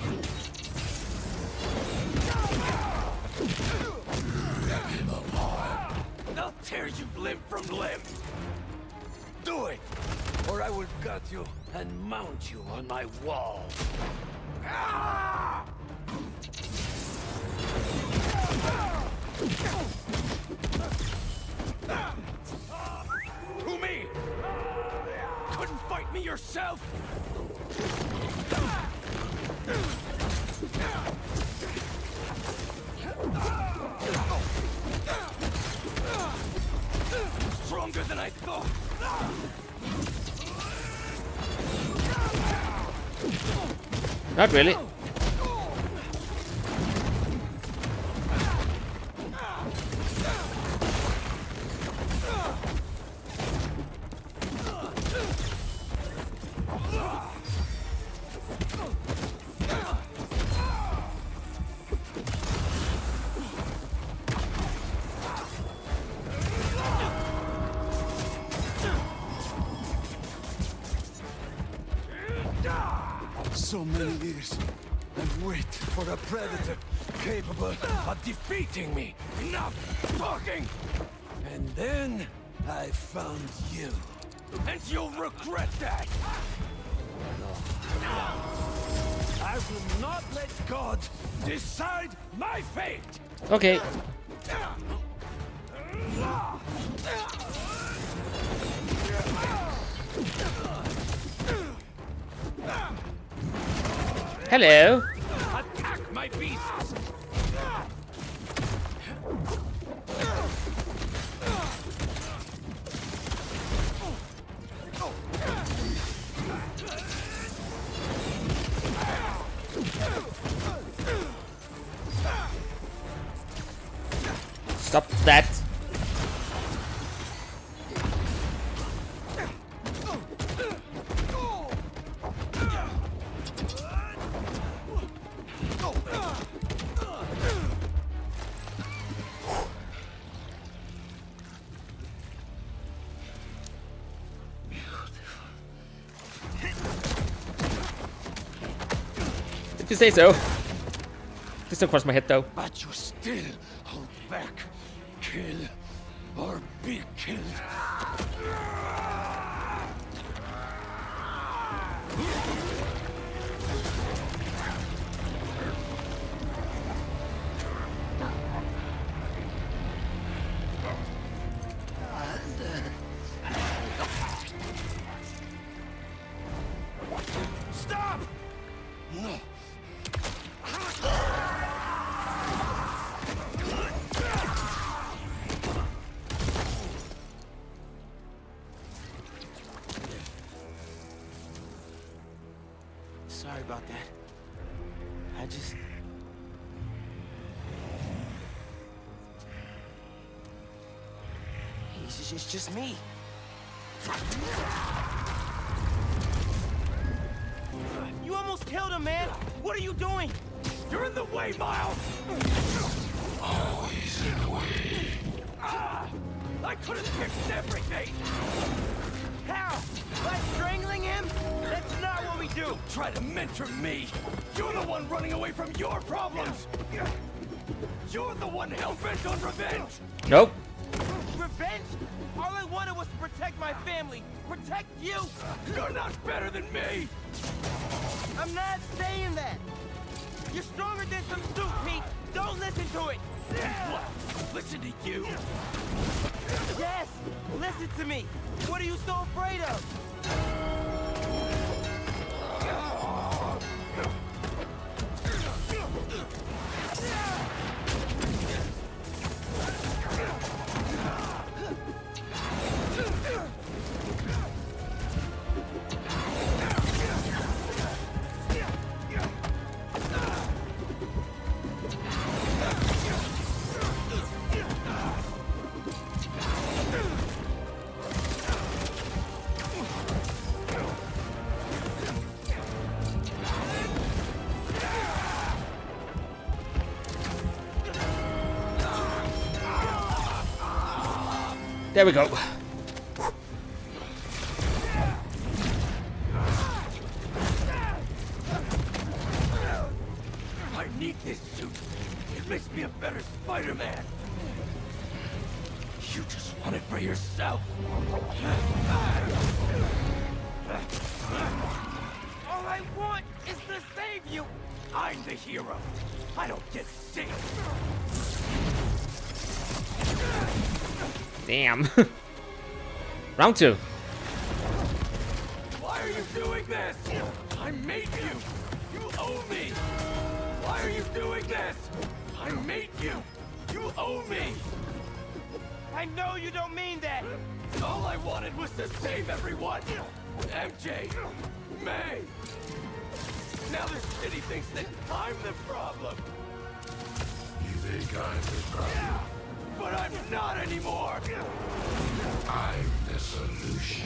Rip him apart. I'll tear you limb from limb. Do it, or I will gut you and mount you on my wall. Ah! To me! Couldn't fight me yourself? Stronger than I thought. Not really. So many years, and wait for a predator capable of defeating me. Enough talking! And then I found you. And you'll regret that! I will not let God decide my fate! Okay. Hello. Attack my beasts. Stop that. If you say so. This don't cross my head though. But you still hold back. Kill or be killed. Stop! No. Sorry about that. I just... It's just, it's just me. You almost killed him, man. What are you doing? You're in the way, Miles. Always in the way. Ah, I could have fixed everything. How? By strangling him? That's not what we do. Try to mentor me. You're the one running away from your problems. You're the one hell-bent on revenge. Nope. Revenge? All I wanted was to protect my family. Protect you. You're not better than me. I'm not saying that. You're stronger than some suit, Pete. Don't listen to it. What? Listen to you? Yes. Listen to me. What are you so afraid of? There we go. I need this suit. It makes me a better Spider-Man. You just want it for yourself. All I want is to save you. I'm the hero. I don't get saved. Damn. Round two. Why are you doing this? I made you. You owe me. Why are you doing this? I made you. You owe me. I know you don't mean that. All I wanted was to save everyone. M J. May. Now this city thinks that I'm the problem. You think I'm the problem? But I'm not anymore. I'm the solution.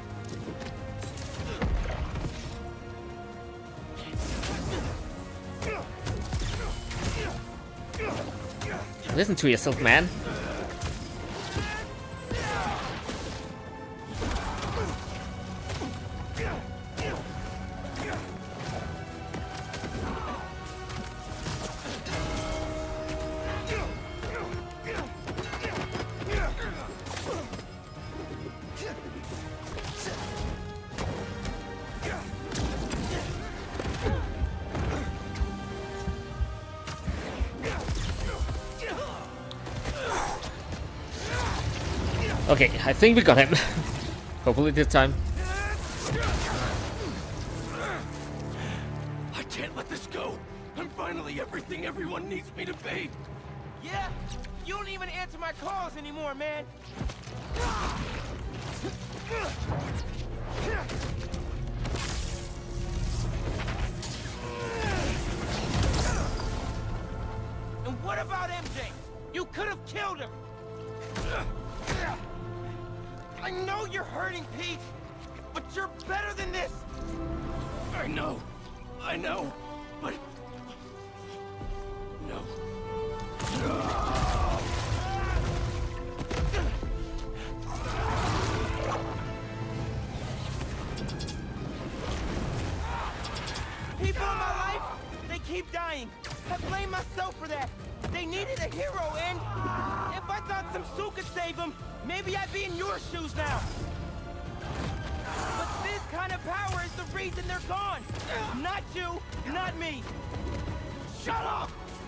Listen to yourself, man. Okay, I think we got him. Hopefully this time. I can't let this go. I'm finally everything everyone needs me to be. Yeah? You don't even answer my calls anymore, man. And what about M J? You could have killed him. I know you're hurting, Pete, but you're better than this. I know. I know. But... No. People in my life, they keep dying. I blame myself for that. They needed a hero, and if I thought some suit could save them, maybe I'd be in your shoes now. But this kind of power is the reason they're gone. Not you, not me. Shut up!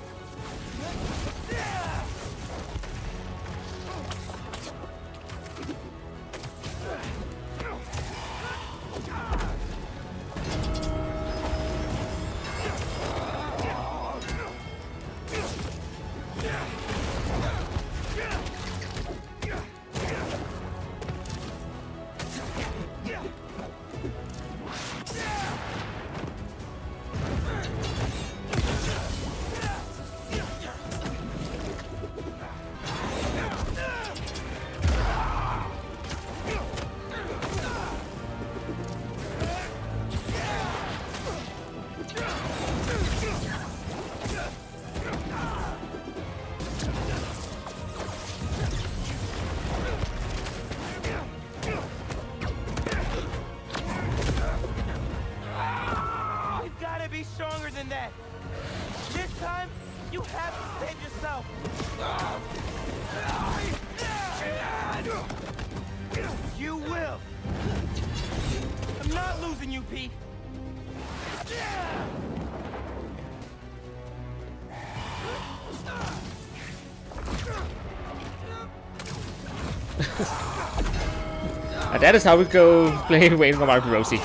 Stronger than that. This time, you have to save yourself. You will. I'm not losing you, Pete. And that is how we go playing Wayne from Mark Rosie.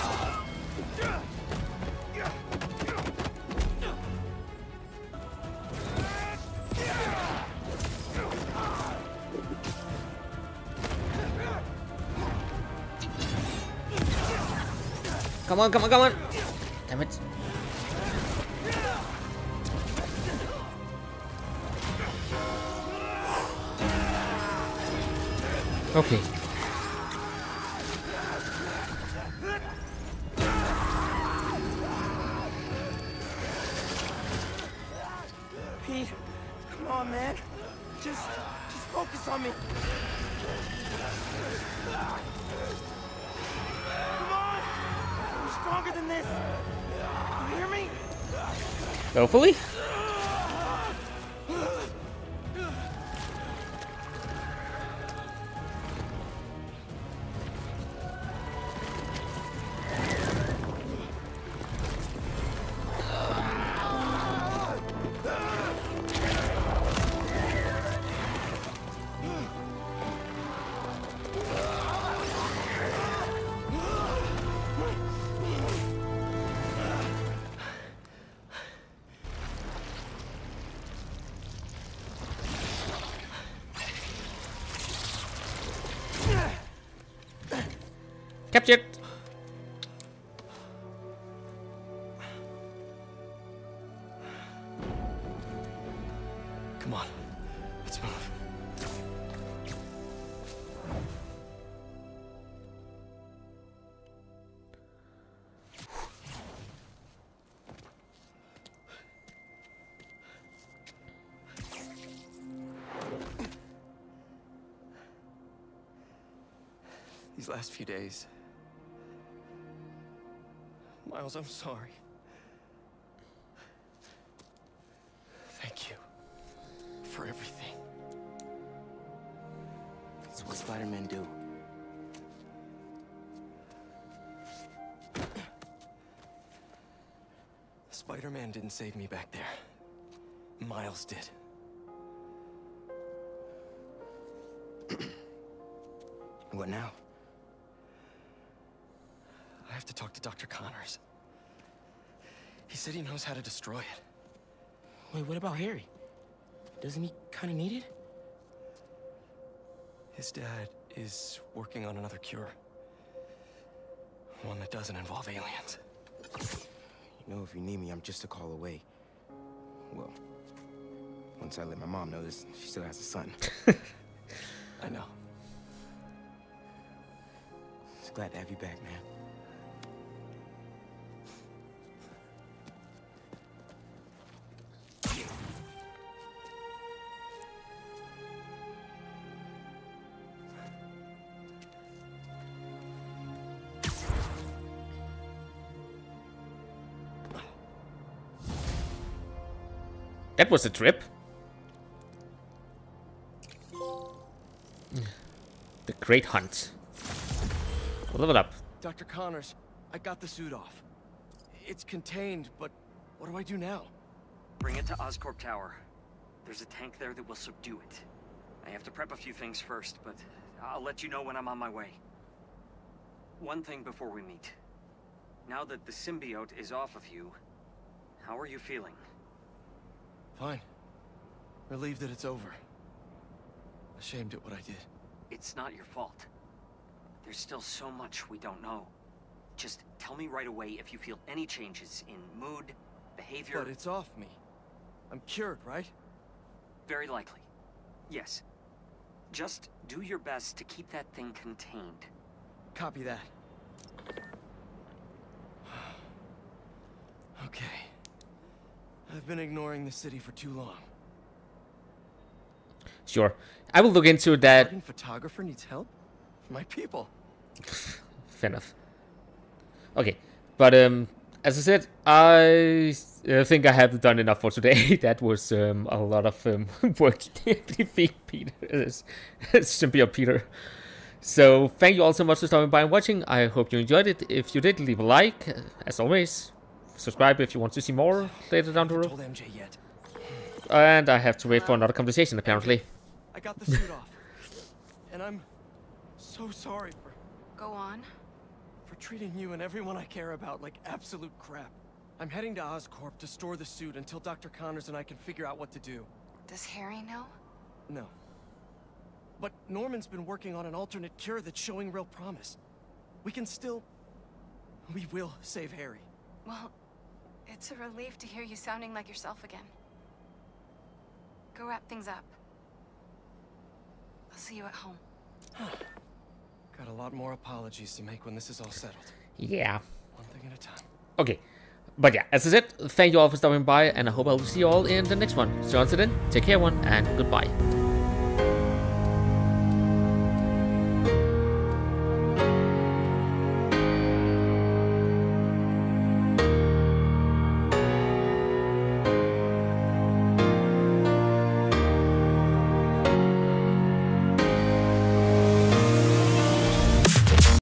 Come on, come on, come on! Damn it. Okay. Pete, come on, man. Just, just focus on me. Come on! I'm stronger than this. You hear me? Hopefully. Captured. Come on, let's move. These last few days, Miles, I'm sorry. Thank you for everything. It's what Spider-Man do. Spider-Man didn't save me back there. Miles did. What now? I have to talk to Doctor Connors. He said he knows how to destroy it. Wait, what about Harry? Doesn't he kind of need it? His dad is working on another cure. One that doesn't involve aliens. You know, if you need me, I'm just a call away. Well, once I let my mom know this, she still has a son. I know. Just glad to have you back, man. That was a trip. The Great Hunt. Level up. Doctor Connors, I got the suit off. It's contained, but what do I do now? Bring it to Oscorp Tower. There's a tank there that will subdue it. I have to prep a few things first, but I'll let you know when I'm on my way. One thing before we meet. Now that the symbiote is off of you, how are you feeling? Fine. Relieved that it's over. Ashamed at what I did. It's not your fault. There's still so much we don't know. Just tell me right away if you feel any changes in mood, behavior... But it's off me. I'm cured, right? Very likely. Yes. Just do your best to keep that thing contained. Copy that. Okay. I've been ignoring the city for too long. Sure. I will look into that. Fucking photographer needs help? My people. Fair enough. Okay. But um, as I said, I uh, think I have done enough for today. That was um, a lot of um, work to defeat Peter. Symbiote Peter. So thank you all so much for stopping by and watching. I hope you enjoyed it. If you did, leave a like. As always, subscribe if you want to see more later down the road. Told M J yet. And I have to wait for another conversation, apparently. I got the suit off. And I'm so sorry for... Go on. For treating you and everyone I care about like absolute crap. I'm heading to Oscorp to store the suit until Doctor Connors and I can figure out what to do. Does Harry know? No. But Norman's been working on an alternate cure that's showing real promise. We can still... We will save Harry. Well, it's a relief to hear you sounding like yourself again. Go wrap things up. I'll see you at home. Got a lot more apologies to make when this is all settled. Yeah. One thing at a time. Okay. But yeah, as I said, thank you all for stopping by, and I hope I will see you all in the next one. So until then, take care, one, and goodbye.